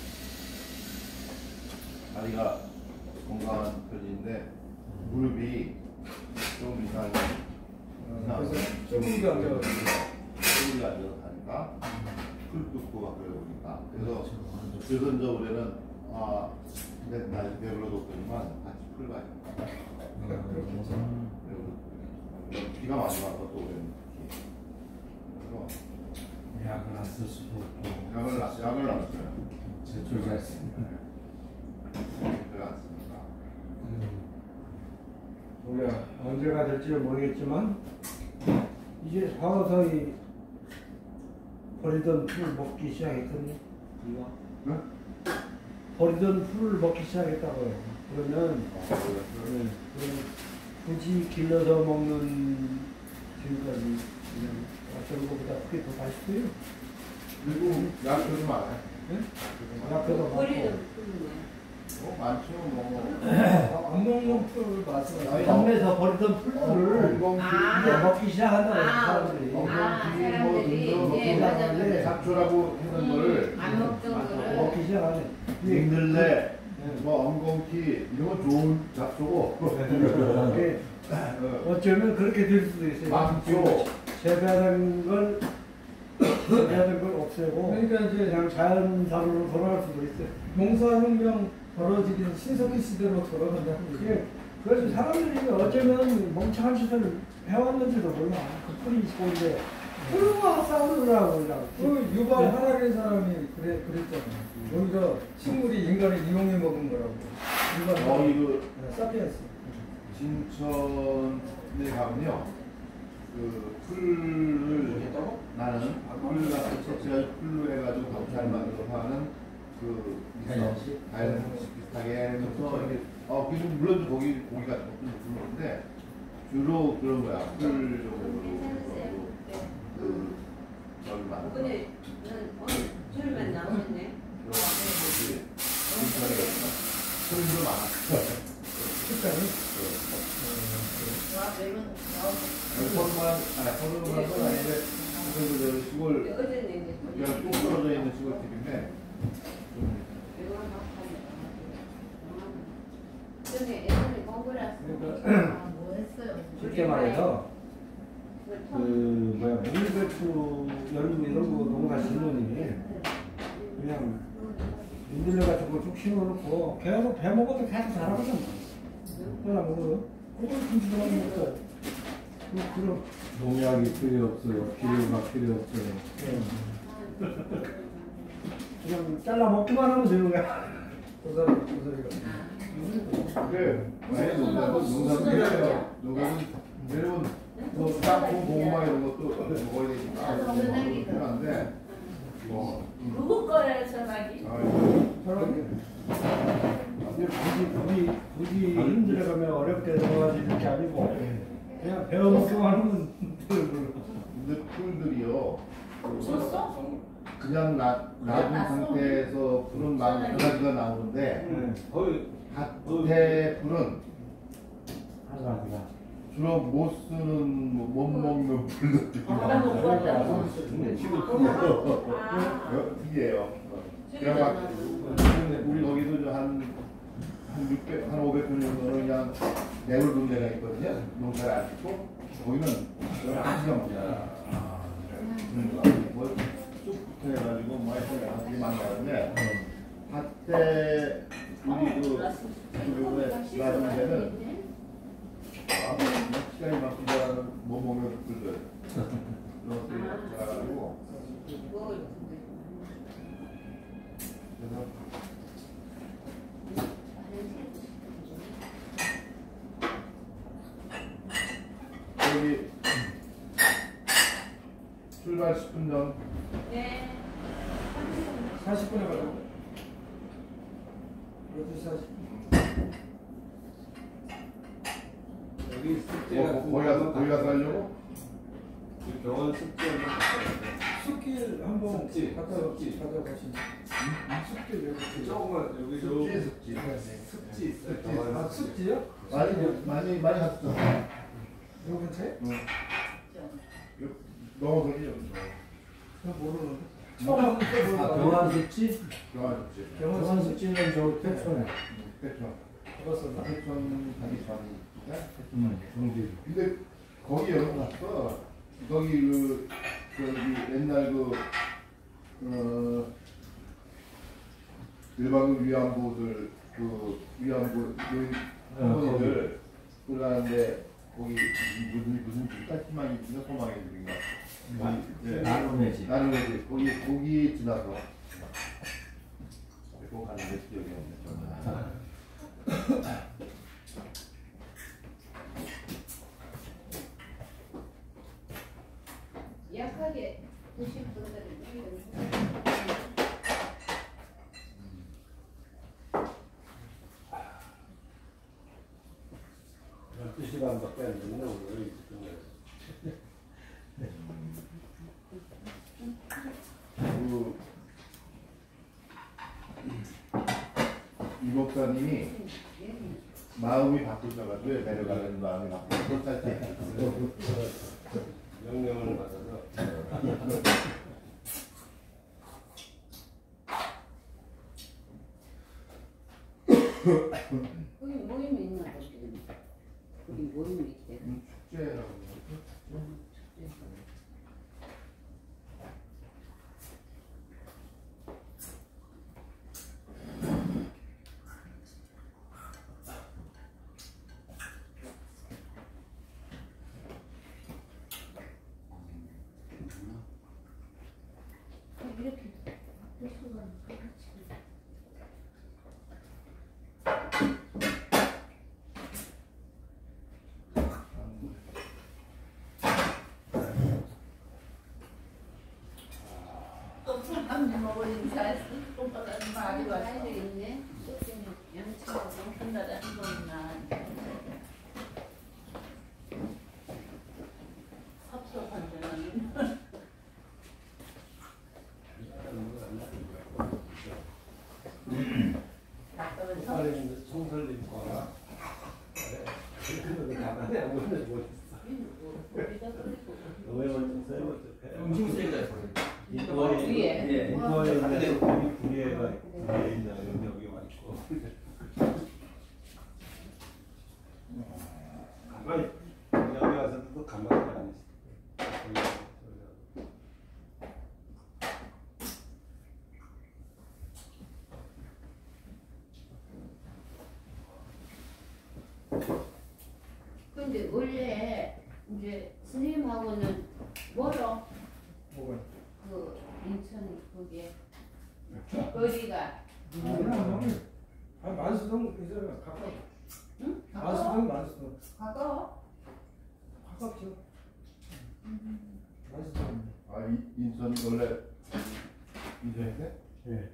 다리가 건강한 편인데 무릎이 좀 이상해. 그래서 쪼그리게 앉아가지고 쪼그리게 앉아서 가니까 풀 뜯고 막 그러니까 그래서 그래서 이제 올해는 아 근데 나 배불러 뒀더니만 같이 풀 가니까 비가 많이 와서 또 올해는 그래서 약을 안 쓸 수도 없고, 약을 안- 약을 안 써요. 제출 잘 쓰니까. 약을 안 쓰니까. 우리가 언제가 될지 모르겠지만, 이제 서서히 버리던 풀을 먹기 시작했거든요. 이거? 응? 버리던 풀을 먹기 시작했다고요. 그러면 네, 그러면 굳이 길러서 먹는 지금까지 그냥 어떤 것보다 그게 더 맛있고요. 그리고 약효도 많아요. 네? 약효도 많고. 어, 많죠, 뭐. 안 먹는 풀 말씀하세요. 동네에서 버리던 풀들을 엉겅퀴 이제 먹기 시작한다고 아, 사람들이. 엉겅퀴 뭐 등등 예, 맞아, 맞아. 잡초라고 하는 거를 안 먹던 거를. 먹기 시작하네. 빙들레, 뭐 엉겅퀴 이런 건 좋은 잡초고. 예. 어쩌면 그렇게 될 수도 있어요. 망초. 재배하는 걸 재배하는 걸 없애고 그러니까 이제 그냥 자연산으로 돌아갈 수도 있어요. 농사혁명 벌어지긴 신석기 시대로 돌아간다는 거죠. 예. 그래서 사람들이 어쩌면 멍청한 짓을 해왔는지도 몰라. 그 뿌리 있고인데 훌륭한 싸우느라고 그냥. 그 유발 하나된 사람이 그래 그랬잖아요. 여기가 식물이 인간을 이용해 먹은 거라고. 유발 어, 이거 사피엔스. 진천에 가면요. 그 풀을 나는 풀 같은 채취가 풀로 해가지고 감찰 만들어서 하는 그 자연식? 자연식 비슷하게 해서 이렇게 어 그리고 물론 고기 고기 같은 것도 먹는데 주로 그런 거야 풀 정도로 그 저기 만들어. 오늘 오늘 줄만 나오네. 풀도 많아. 식감이? 서울만 아니 서울만 건 아닌데 그 시골 그냥 뚝 떨어져 있는 시골집인데. 그러니까 쉽게 말해서 그 뭐야 물배추 열무 이런 거 농사 짓느니 그냥 민들레 같은 거 쭉 심어놓고 계속 배 먹어도 계속 자라거든. 그러나 먹어요. 그걸 금주도 먹어요. 그럼 농약이 필요 없어요. 비료가 필요 없어요. 그냥 잘라 먹기만 하면 되는 거야. 고사리 고사리가. 그래. 아니 농사도 농사도 이래요. 농사는 여러분 뭐 짬뽕 고구마 이런 것도 먹어야 되니까 필요한데 뭐 누구 거예요, 전화기? 전화기. 근데 굳이 굳이 굳이 힘들어 가면 어렵게 넘어가지 이렇게 아니고 그냥 배워 먹기만 하면 되는 거예요. 근데 풀들이요. 줬어? 그냥 놔, 놔둔 상태에서 풀은 막 여러 가지가 나오는데 밭에 풀은 주로 못 쓰는 뭐 못 먹는 풀들이 나와요. 이게요. 그냥 막 우리 거기도 한 한 육백, 한 오백 분 정도는 그냥 내버려둔 데가 있거든요. 농사를 안 짓고 거기는 아주 먹냐. 뭐쭉 해가지고 뭐 하여튼 많이 나는데 밭에 우리 그 요번에 놔둔 데는 아, 시간이 막 기다라는 못 먹는 풀들 그런 것들이 자라가지고 그래서 여기 출발 십 분 전. 네. 사십 분에 가자고. 여덟 시 사십 분. 여기 숙제 어, 같은 거기 가서 거기 가서 하려고? 병원 숙제 숲길 한번 습지, 갔다 습지. 갔다 가시죠. 숲길 여기 조금만 여기 습지 습지. 습지 있어요. 습지. 아 숲지요? 많이 많이 많이 갔었어. 여기 근처에? 응. 너무 거기 없어. 저 모르는데. 처음 한번 써보는 아, 거. 병원 습지? 병원 습지. 병원 습지는 저 태촌에. 태촌. 가봤었나? 태촌 가기 전인데. 응. 중지. 근데 거기 여기 갔어. 거기 그 저기 옛날 그 어. 일반 위안부들 그 위안부 할머니들 그러는데 거기 무슨 무슨 딸기망이 있나 소망이들인가 나눔의 집. 나눔의 집 거기 거기 지나서 꼭 가는 게 기억이 없네. 약하게 드신 분들은 열두 시간밖에 안 됐네 오늘. 그, 이 목사님이 마음이 바꾸셔가지고 내려가는 마음이 바꾸셔서 명령을 받아서 거기 모임이 있나 보지. 거기 모임이 있대. 축제라고. 이렇게. 또 사람들 먹으니 잘 또 말이 왔어. 있네. 양치하고 한달에 한 번이나. 섭섭한 데는. 빨리 송설님 거라. 가만히 안 보면 못했어. 왜 못했어요? 음식 쓰레기다. 인도에 위에. 인도에 있는 우리 구리에가 구리에 있는 여기 와 있고. 가만히 여기 와서도 또 가만히 안 있어. 근데 원래 이제 스님하고는 멀어. 뭐가? 그 인천 그게 거리가. 아, 만수동 있어요. 가까워. 응? 만수동 만수동. 가까워? 가깝죠. 만수동. 아, 이, 인천 원래 인천인데? 예.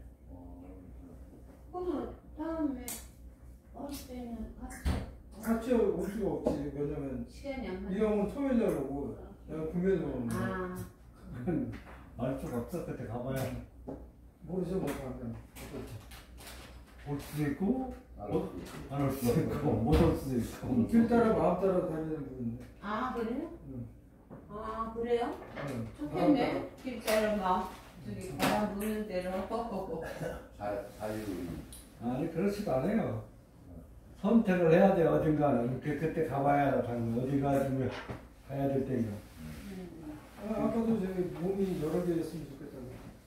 그러면 다음에 어릴 때는 같이 같이 올 수가 없지. 왜냐면 시간이 안 이 맞아. 형은 토요일날 오고 내가 금요일날 오는데. 아. 알 수가 없어. 그때 가봐야 모르죠 뭐 가면. 올 수도 있고 안 올 어, 수도 있고 못 올 수도 있고. 길 따라 마음 따라 다니는 분인데. 아 그래요? 응. 아 그래요? 응. 좋겠네. 길 따라 막 저기 바람 부는 대로. 자, 자유. 아니 그렇지도 않아요. 선택을 해야 돼 어딘가는. 그, 그때 가봐야 하는 거. 어디 가지면 가야 될 때인가. 아, 아까도 저기 몸이 여러 개였으면 좋겠다고.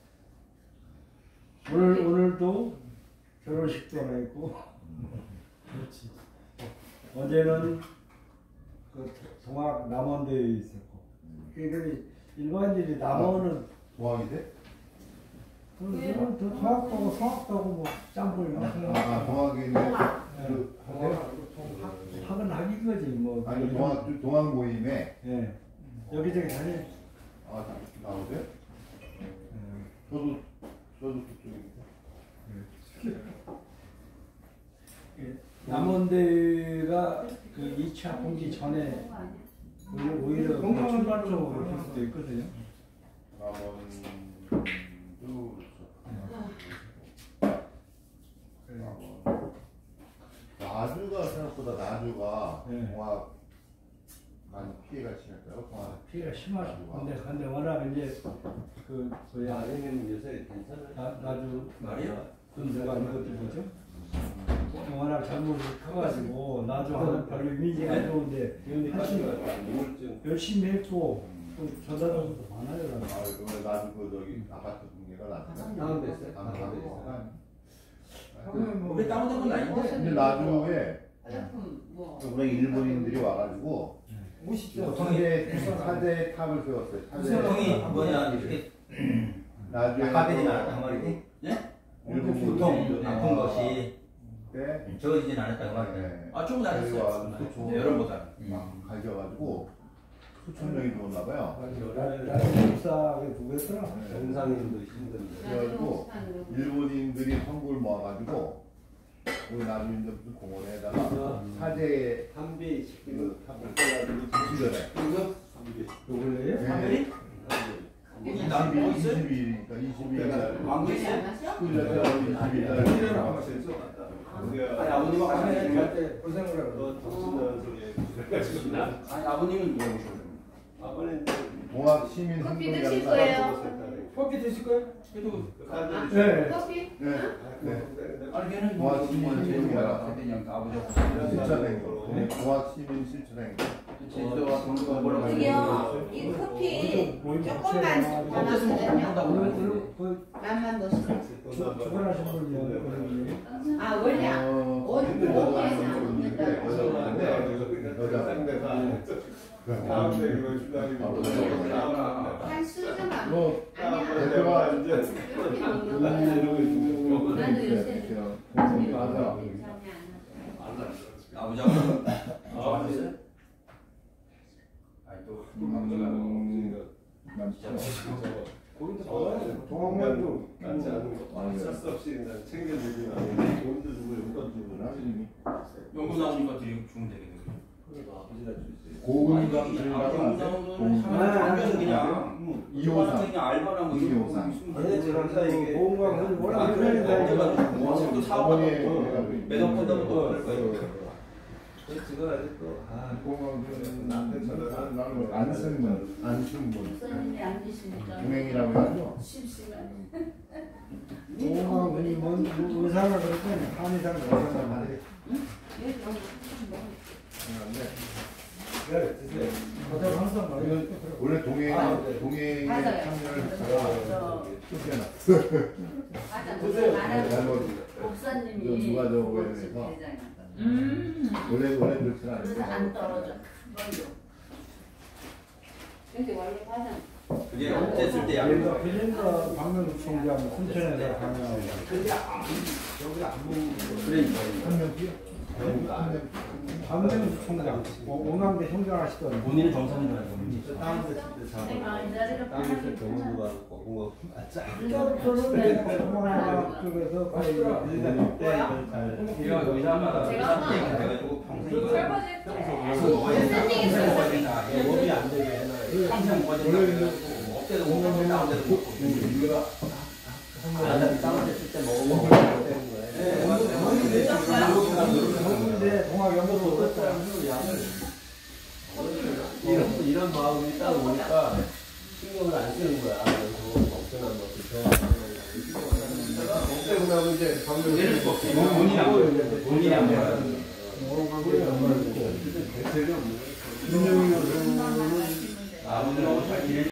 오늘 오늘도 결혼식도 하나 있고. 그렇지. 어제는 그 동학 남원대에 있었고. 그러니까 일반인들이 남원은 동학이 돼? 그건 또 동학도 하고 성학도 하고 뭐 짬뽕이 아, 아, 동학이 있네. 그, 학은 학인 거지 뭐. 아니, 동학, 동학 모임에. 예. 여기저기 다니. 아, 나오세요? 저도, 저도 그쪽인데. 남원대가 그 이 차 공기 전에 오히려 출발점으로 볼 수도 있거든요. 남원도 나주가 생각보다 나주가 네. 동학 많이 피해가 심할까요? 동학 피해가 심하죠. 근데 근데 워낙 이제 그 뭐야 여기는 요새 괜찮아요. 나 나주 말이야? 군대가 이것도 뭐죠? 워낙 잘못을 커가지고 나주 하는 별로 이미지가 안 좋은데 하여튼 열심히 했고 또 저자들도 많아요. 아, 이번에 나주 그 저기 아파트 붕괴가 났어요. 다운됐어요? 다운됐어요. 우리 다운된 건 아닌데. 근데 나주에 뭐. 우리 일본인들이 와가지고 사대 사대 탑을 세웠어요. 보통이 뭐냐 이렇게 나주에 아파트지 않았단 말이지? 예? 일본 보통 아픈 것이 때 적어지진 않았다고 말이야. 아 조금 나았어요. 여름보다. 막 갈겨가지고 수천 명이 죽었나 봐요. 나는 목사하게 누구 했더라? 정상인도 힘든데. 그래가지고 일본인들이 선구를 모아가지고 우리 나주민들 무슨 공원에다가 사제 한비 그 부수전에 요걸래요? 이 나무 이십이 일이니까 이십이 일 날 왕국이 이십이 일 날 아니 아버님하고 같이 때 고생을 하고. 아니 아버님은 누가 오셨어요? 아버님 동학 시민 커피 행동이라는 드실 거 거예요? 커피 드실 거예요? 그래도 네. 커피? 네. 네. 아니 걔는 동학 뭐 시민 행동이라 그냥 아버지하고 실천 행동. 동학 시민 실천 행동. 제주도와 동도가 뭐라고 저기요, 이 커피 조금만 담았거든요. 만만 넣으시면. 출근하신 분이 아, 원래 어, 어디 있는데 다음에 이거 주다니 한 수저만. 뭐 아니야. 대표가 이제 이렇게 넣는 거. 나도 요새 맞아. 아버지하고 좋아하셨어요? 아니 또 아버지가 진짜 동학만도 같지 않은 거 어쩔 수 없이 그냥 챙겨주기만 하고 돈도 주고 용돈 주고 연구 나오니까 되게 주면 되겠네요. 고금강 아니, 들다가 연구 나오면 하면 그냥 이호상 그냥 알바나 뭐 이호상 아니 제가 이게 보험광은 워낙 아, 그래, 그러니까 뭐 또 사업하고 매덕 보다가 또 그럴 거예요. 지금 아직도 아 고금강은 나는 안 쓰는 분, 안 쓰는 분 목사님이 안 드시니까. 동행이라고 하죠. 심심하네. 보험광이 뭔 의사가 그랬더니 한의사가 의사가 말해. 네 드세요. 저도 항상 말해. 원래 동행 아, 동행에 맞아요. 참여를 저- 했다가 맞아, 드세요. 말하는 잘못 목사님이 누가 저 그거 오해해서. 대장이었거든요. 음. 원래 원래 그렇지 그래서 안 않아요. 떨어져. 먼저. 근데 원래 가장 그게 어땠을 때 그래서 양 빌린더 방문총장 순천에서 강연하고 한명 뛰어. 박명수 총장, 오남대 총장 하시던 본인은 정상인 알고 땅에서 진짜 내가 이 자리를 땅에서 경험도 많고 뭔가 저는 동아학 쪽에서 거의 빌리는 때 내가 의사마다 제가 해가지고 평생 설거지 계속 먹어야 된다. 먹어야 된다. 몸이 안 되게 해놔요. 항상 먹어야 된다. 그래가지고 업대도 못 먹고 다운 데도 못 먹고. 안 땅을 했을 때 먹으면 되는 거예요. 네, 맞아요. 경문대 동아연구소 이런 이런 마음이 딱 오니까 신경을 안 쓰는 거야. 그래서 걱정한 것부터 걱정을 하고 이제 내릴 수 없지. 본인이 안 본인이 안 먹어요. 대책이 없는 윤영민